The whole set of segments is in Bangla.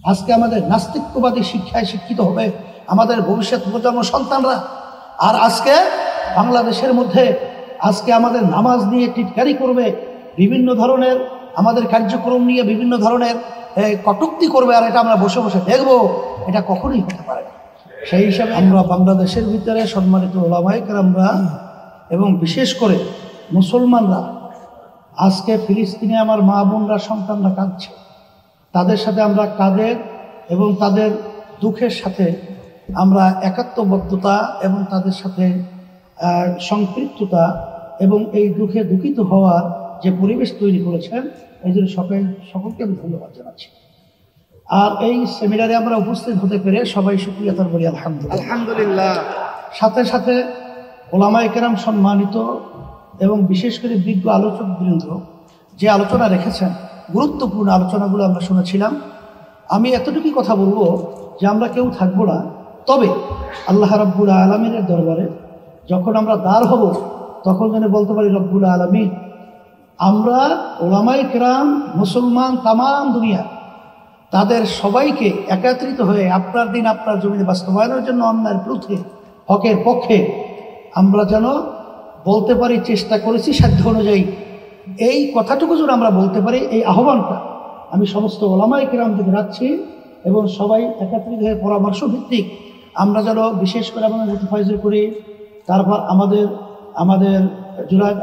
আজকে আমাদের নাস্তিকবাদী শিক্ষায় শিক্ষিত হবে আমাদের ভবিষ্যৎ প্রজন্ম সন্তানরা। আর আজকে বাংলাদেশের মধ্যে আজকে আমাদের নামাজ নিয়ে টিটকারি করবে, বিভিন্ন ধরনের আমাদের কার্যক্রম নিয়ে বিভিন্ন ধরনের কটূক্তি করবে, আর এটা আমরা বসে বসে দেখব, এটা কখনোই হতে পারে না। সেই হিসাবে আমরা বাংলাদেশের ভিতরে সম্মানিত ওলামায়ে কেরামরা এবং বিশেষ করে মুসলমানরা আজকে ফিলিস্তিনে আমার মা বোনরা সন্তানরা কাঁদছে, তাদের সাথে আমরা কাঁদের এবং তাদের দুঃখের সাথে আমরা একাত্মবদ্ধতা এবং তাদের সাথে সম্পৃক্ততা এবং এই দুঃখে দুঃখিত হওয়ার যে পরিবেশ তৈরি করেছেন, এই জন্য সকলকে আমি ধন্যবাদ জানাচ্ছি। আর এই সেমিনারে আমরা উপস্থিত হতে পেরে সবাই শুকরিয়া তার বলি আলহামদুলিল্লাহ। সাথে সাথে ওলামায়ে কেরাম সম্মানিত এবং বিশেষ করে বিজ্ঞ আলোচকবৃন্দ যে আলোচনা রেখেছেন, গুরুত্বপূর্ণ আলোচনাগুলো আমরা শুনেছিলাম। আমি এতটুকুই কথা বলবো যে আমরা কেউ থাকবো না, তবে আল্লাহ রাব্বুল আলামিনের দরবারে যখন আমরা দাঁড় হব তখন যেন বলতে পারি, রব্বুল আলামিন, আমরা ওলামায়ে কেরাম মুসলমান তামাম দুনিয়া তাদের সবাইকে একত্রিত হয়ে আপনার দিন আপনার জমিনে বাস্তবায়নের জন্য অন্যায়ের বিরুদ্ধে হকের পক্ষে আমরা যেন বলতে পারি, চেষ্টা করেছি সাধ্য অনুযায়ী। এই কথাটুকু যেন আমরা বলতে পারি, এই আহ্বানটা আমি সমস্ত ওলামায়ে কেরামদের রাখছি এবং সবাই একত্রিত হয়ে পরামর্শ ভিত্তিক আমরা যেন বিশেষ করে আমাদের মুফতি ফয়জুল করি, তারপর আমাদের জুনায়েদ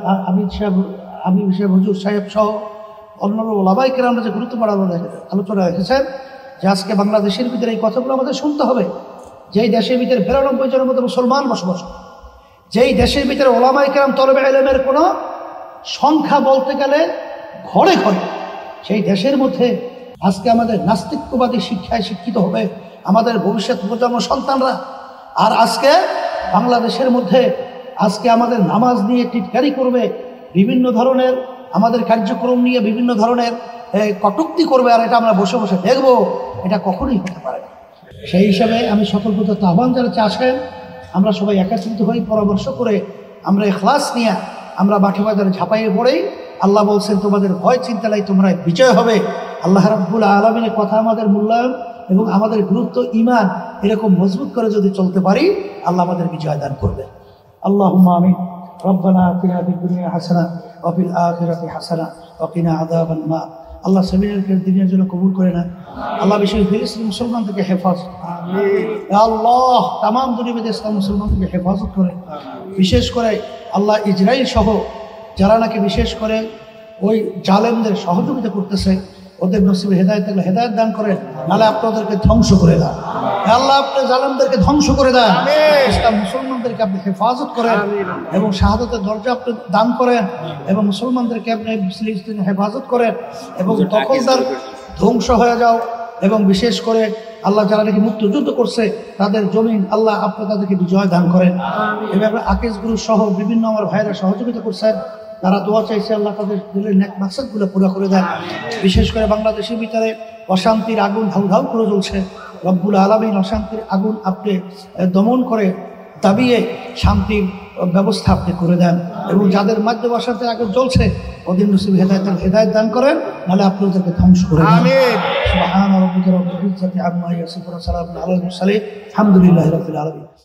আমির সাহেব হুজুর সাহেব সহ অন্যান্য ওলামায়ে কেরামরা যে গুরুত্বপূর্ণ আলোচনা রেখেছেন যে আজকে বাংলাদেশের ভিতরে এই কথাগুলো আমাদের শুনতে হবে। যেই দেশের ভিতরে 92 জনের মতো মুসলমান বসবাস, যেই দেশের ভিতরে ওলামায়ে কেরাম তলবে ইলমের কোনো সংখ্যা বলতে গেলে ঘরে ঘরে, সেই দেশের মধ্যে আজকে আমাদের নাস্তিকবাদী শিক্ষায় শিক্ষিত হবে আমাদের ভবিষ্যৎ প্রজন্ম সন্তানরা। আর আজকে বাংলাদেশের মধ্যে আজকে আমাদের নামাজ নিয়ে টিটকারি করবে, বিভিন্ন ধরনের আমাদের কার্যক্রম নিয়ে বিভিন্ন ধরনের কটূক্তি করবে, আর এটা আমরা বসে বসে দেখব, এটা কখনোই হতে পারে না। সেই হিসাবে আমি সকল প্রতি আহ্বান জানাচ্ছি, আসেন আমরা সবাই একত্রিত হই, পরামর্শ করে আমরা ইখলাস নিয়ে আমরা মাঠে বাজারে ঝাঁপাইয়ে পড়েই, আল্লাহ বলছেন তোমাদের ভয় চিন্তা নাই, তোমরা বিজয় হবে। আল্লাহ রাব্বুল আলামিনের কথা আমাদের মূল্যায়ন এবং আমাদের গুরুত্ব ঈমান এরকম মজবুত করে যদি চলতে পারি, আল্লাহ আমাদের বিজয় দান করবে। আল্লাহুম্মা আমিন। রব্বানা আতিনা ফিদ দুনিয়া হাসানাহ ওয়া ফিল আখিরাতি হাসানাহ ওয়া কিনা আযাবান নার। আল্লাহ সেমিনারকে দিনের জন্য কবুল করে নেন। আল্লাহ বিশেষ ফিলিস্তিনি মুসলমান থেকে হেফাজত, আল্লাহ তামাম দুনিয়াতে ইসলাম মুসলমান থেকে হেফাজত করে, বিশেষ করে আল্লাহ ইসরায়েল সহ যারা নাকি বিশেষ করে ওই জালেমদের সহযোগিতা করতেছে, ওদের নসিবে হেদায়েত থাকলে হেদায়েত দান করেন, নাহলে আপনাদেরকে ধ্বংস করে দেন। আল্লাহ আপনি জালেমদেরকে ধ্বংস করে দেন, ইসলাম মুসলমানদেরকে আপনি হেফাজত করেন এবং শাহাদাতের দরজা আপনি দান করেন এবং মুসলমানদেরকে আপনি ফিলিস্তিনে হেফাজত করেন এবং দখলদার ধ্বংস হয়ে যাও। এবং বিশেষ করে আল্লাহ যারা নাকি মুক্তিযুদ্ধ করছে তাদের জমিন আল্লাহ আপনি তাদেরকে বিজয় দান করেন। এভাবে আকিজ গুরু সহ বিভিন্ন আমার ভাইরা সহযোগিতা করছেন, তারা দোয়া চাইছে, আল্লাহ তাদের দিলের নেক মাকসাদগুলো পুরো করে দেন। বিশেষ করে বাংলাদেশের ভিতরে অশান্তির আগুন ধাউ ধাউ করে জ্বলছে, রব্বুল আলামিন অশান্তির আগুন আপনি দমন করে দাবিয়ে শান্তির ব্যবস্থা আপনি করে দেন এবং যাদের মাধ্যমে অশান্তির আগুন জ্বলছে ওদের নসিবে হেদায়েত দান করেন, নাহলে আপনি ওদেরকে ধ্বংস করে দেন। সুবহান রাব্বিকা রাব্বিল ইজ্জাতি আম্মা ইয়াসিফুন ওয়া সালামুন আলাল মুরসালিন আলহামদুলিল্লাহি রাব্বিল আলামিন।